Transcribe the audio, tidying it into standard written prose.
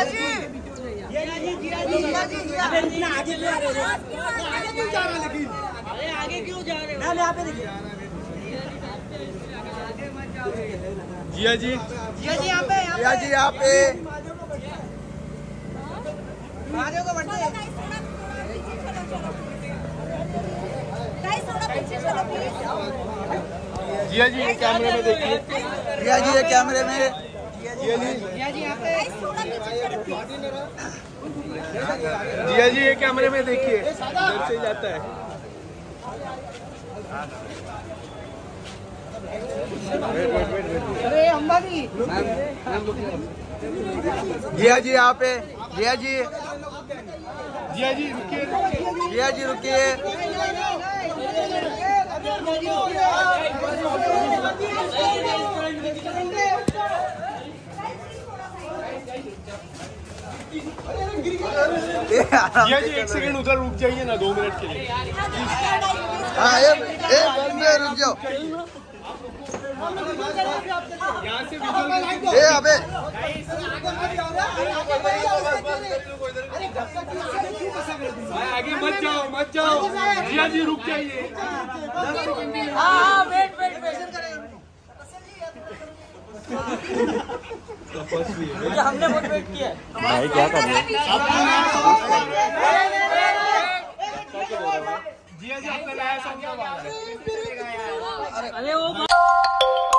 आगे क्यों जा रहे हो? यहाँ पे देखिए जिया जी, जिया जी यहाँ पे, जिया जी यहाँ पे। जिया जी ये कैमरे में देखिए। जिया जी ये कैमरे में। जिया जी, जिया जी यहाँ पे। जिया जी ये कैमरे में देखिए, इधर से जाता है। अरे अंबानी। जिया जी यहाँ पे। जिया जी, जिया जी रुकिए। जिया जी रुकिए। जिया जी 1 सेकंड उधर रुक जाइए ना, 2 मिनट के लिए। हाँ एक मिनट रुक जाओ। यहाँ से वीडियो अबे आगे मत जाओ। जिया जी रुक जाइए। वेट। हमने बहुत वेट किया है। भाई क्या कर रहे हो? जिया जी आपने लाया सॉन्ग। अरे वो